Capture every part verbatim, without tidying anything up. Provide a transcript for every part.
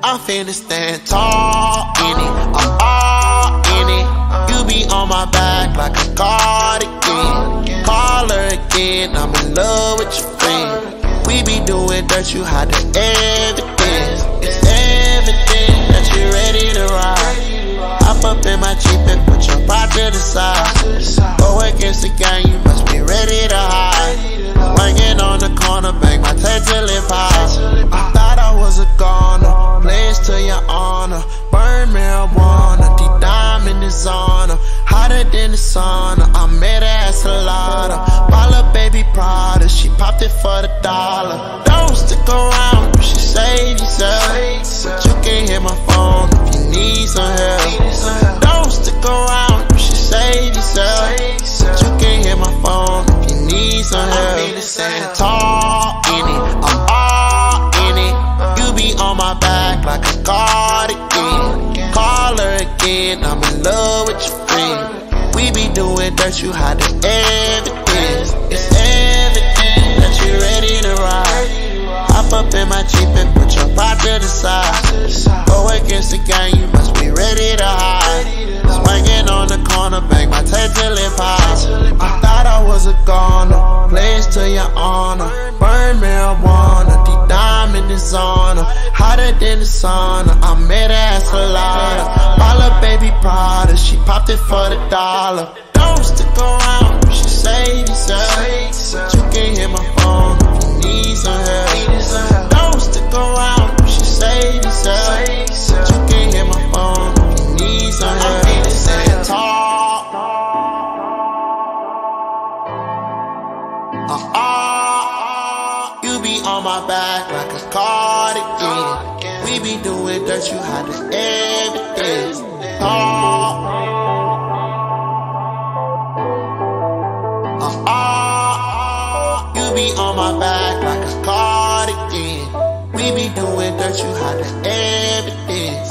I'm finna stand tall in it, I'm all in it. You be on my back like a cardigan. Call her again, I'm in love with your friend. We be doing dirt, you hide the evidence. It's evident that you ready to ride. Hop up in my Jeep and put your pride to the side. Go against the gang, you must be ready to hide. Swinging on the corner, bang my tail till it pops. I thought I was a goner, pledge to your honor. Burn marijuana, deep diamond is on her. Hotter than the sauna, I met her at Salada. Balla baby Prada, she popped it for the dollar. Don't stick around, you should save yourself. But you can hit my phone if you need some help. Don't stick around, you should save yourself. But you can hit my phone if you need some help. Stand tall in it, I'm all in it. You be on my back like a cardigan. Call her again, I'm in love with your friend. We be doing dirt, you hide the evidence. It's evident that you ready to ride. Hop up in my Jeep and put your pride to the side. Go against the gang, you must be ready to hide. Swinging on the corner, bang my tail till it pops. I thought I was a goner, pledge to your honor. Burn marijuana, deep diamond is on her. Hotter than the sauna, I met her at Salada. Balla baby Prada, she popped it for the dollar. Don't stick around, you should save yourself. You can hit my phone if you need some help. Don't stick around, you should save yourself. You can hit my phone if you need some help. I'm feeling stand tall. Uh uh, you be on my back like a cardigan. We be doing dirt, you hide the evidence. Tall. Uh uh, you be on my back like a cardigan. We be doing dirt, you hide the evidence.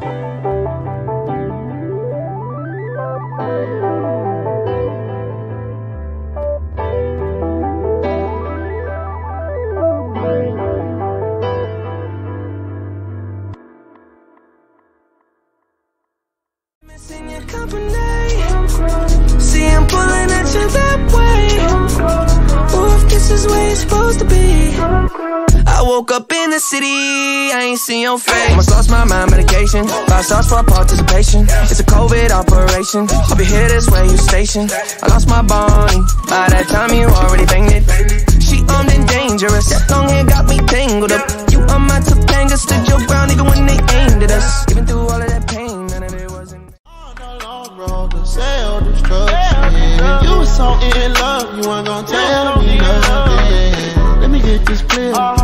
Missing your company. See, I'm pulling at you that way. Ooh, if this is where you're supposed to be. I woke up in the city, I ain't seen your face. Almost lost my mind, medication. Five stars for participation. It's a COVID operation. I'll be here this way, you stationed. I lost my Bonnie. By that time, you already banged it. She armed and dangerous. Long hair got me tangled up. You on my Topanga, stood your ground even when they aimed at us. Even through all of that pain, none of it wasn't. On the long road to self-destruction. You was so in love, you weren't gonna tell me nothing. Let me get this clear.